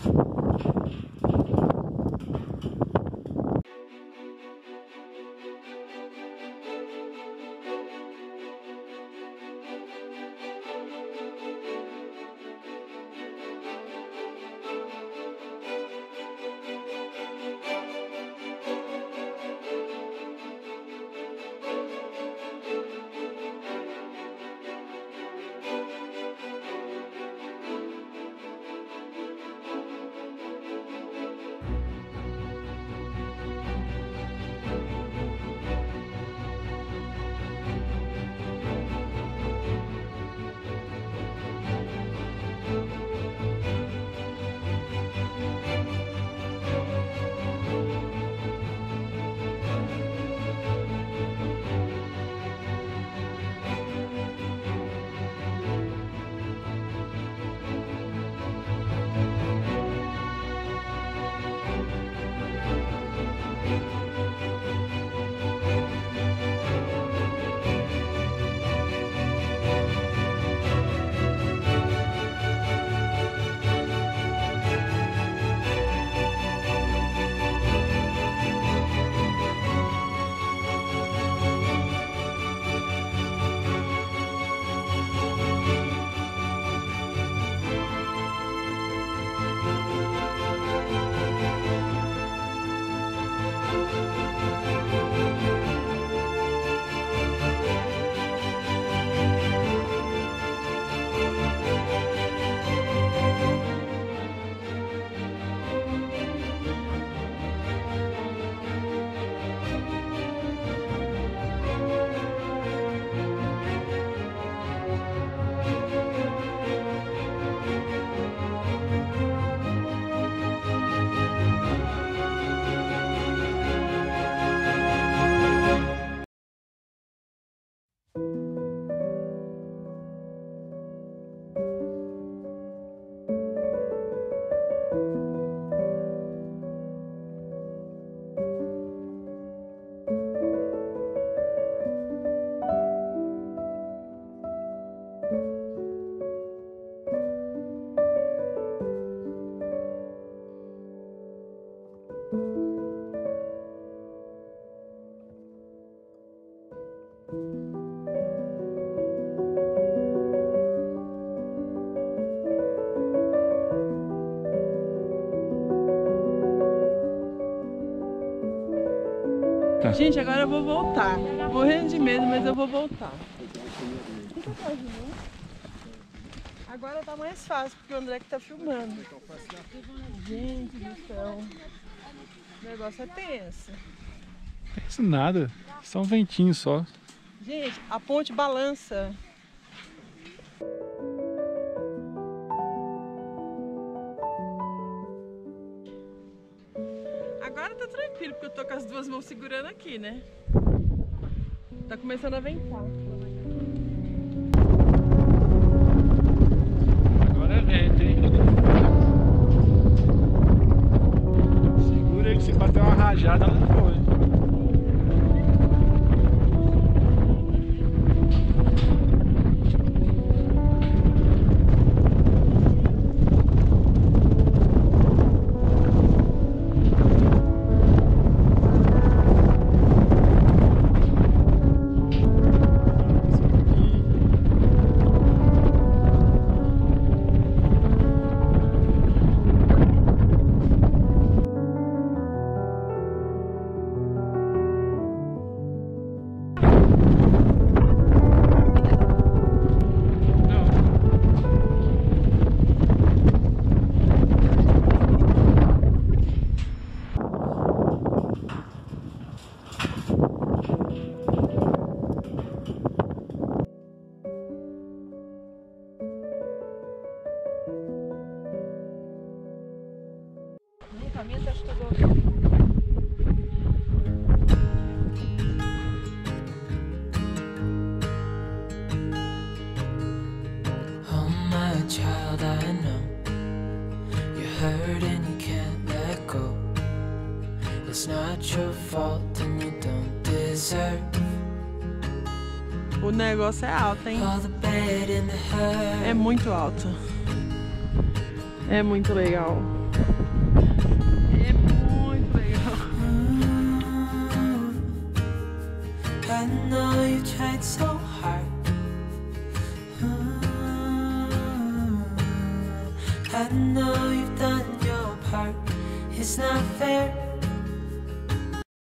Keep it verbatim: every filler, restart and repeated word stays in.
Gente, agora eu vou voltar. Morrendo de medo, mas eu vou voltar. Agora tá mais fácil, porque o André que tá filmando. Gente do céu. O negócio é tenso. Tenso nada. Só um ventinho só. Gente, a ponte balança. Agora tá tranquilo, porque eu tô com as duas mãos segurando aqui, né? Tá começando a ventar. Agora é vento, hein? Segura aí que se bater uma rajada, não foi. Oh my child, I know you're hurt and you can't let go. It's not your fault and you don't deserve. O negócio é alto, hein? All the bad and the hurt. É muito alto. É muito legal. É muito legal. I know you tried so hard. I know you've done your part. It's not fair.